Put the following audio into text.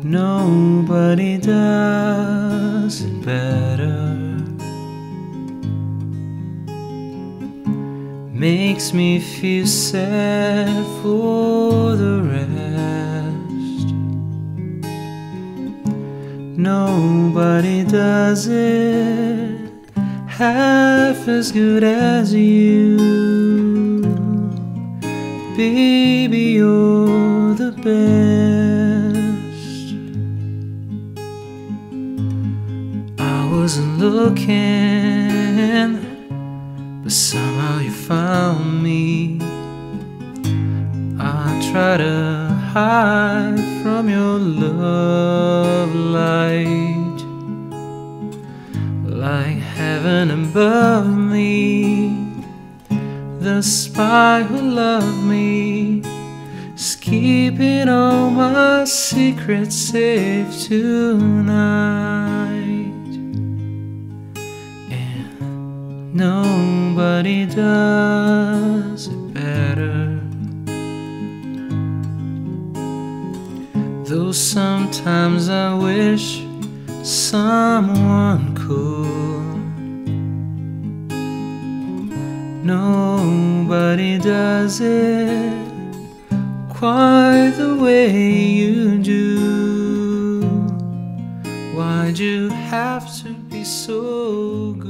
Nobody does it better. Makes me feel sad for the rest. Nobody does it half as good as you. Baby, you're the best. I wasn't looking, but somehow you found me. I try to hide from your love light, like heaven above me. The spy who loved me is keeping all my secrets safe tonight. And nobody does it better. Though sometimes I wish someone could. Nobody does it quite the way you do. Why'd you have to be so good?